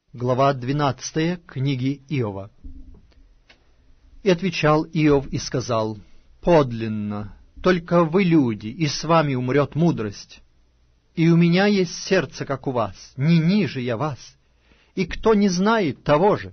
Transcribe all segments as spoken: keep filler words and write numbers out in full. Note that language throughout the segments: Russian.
Глава двенадцатая книги Иова. «И отвечал Иов и сказал: подлинно, только вы люди, и с вами умрет мудрость. И у меня есть сердце, как у вас, не ниже я вас, и кто не знает того же.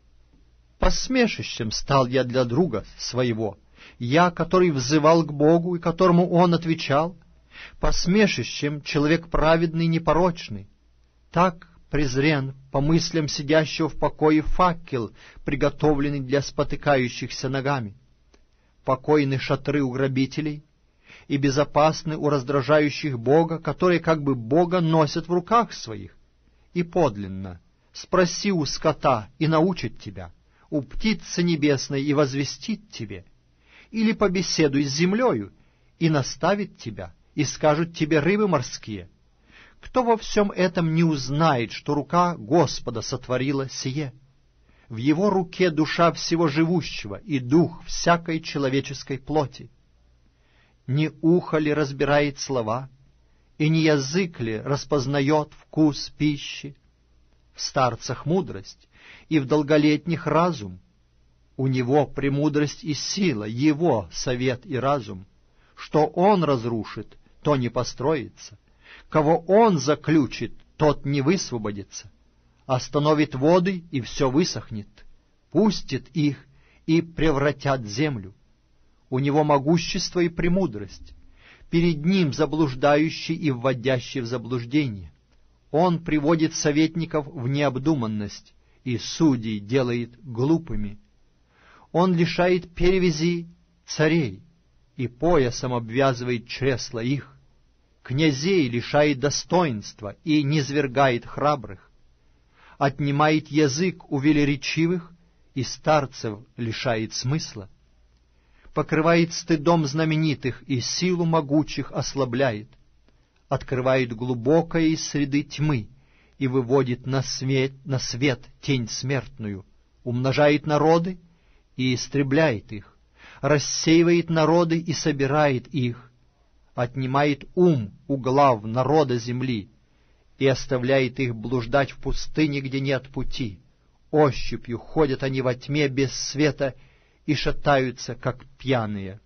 Посмешищем стал я для друга своего, я, который взывал к Богу, и которому он отвечал, посмешищем человек праведный, непорочный. Так презрен по мыслям сидящего в покое факел, приготовленный для спотыкающихся ногами. Покойны шатры у грабителей, и безопасны у раздражающих Бога, которые как бы Бога носят в руках своих. И подлинно, спроси у скота, и научит тебя, у птицы небесной, и возвестит тебе, или побеседуй с землею, и наставит тебя, и скажут тебе рыбы морские. Кто во всем этом не узнает, что рука Господа сотворила сие? В Его руке душа всего живущего и дух всякой человеческой плоти. Не ухо ли разбирает слова, и не язык ли распознает вкус пищи? В старцах мудрость, и в долголетних разум. У него премудрость и сила, его совет и разум. Что он разрушит, то не построится. Кого он заключит, тот не высвободится. Остановит воды, и все высохнет. Пустит их, и превратят землю. У него могущество и премудрость. Перед ним заблуждающий и вводящий в заблуждение. Он приводит советников в необдуманность, и судей делает глупыми. Он лишает перевязи царей, и поясом обвязывает чресла их. Князей лишает достоинства и низвергает храбрых. Отнимает язык у велеречивых, и старцев лишает смысла. Покрывает стыдом знаменитых, и силу могучих ослабляет. Открывает глубокое из среды тьмы, и выводит на свет, на свет тень смертную. Умножает народы, и истребляет их. Рассеивает народы, и собирает их. Отнимает ум у глав народа земли и оставляет их блуждать в пустыне, где нет пути. Ощупью ходят они во тьме без света и шатаются, как пьяные.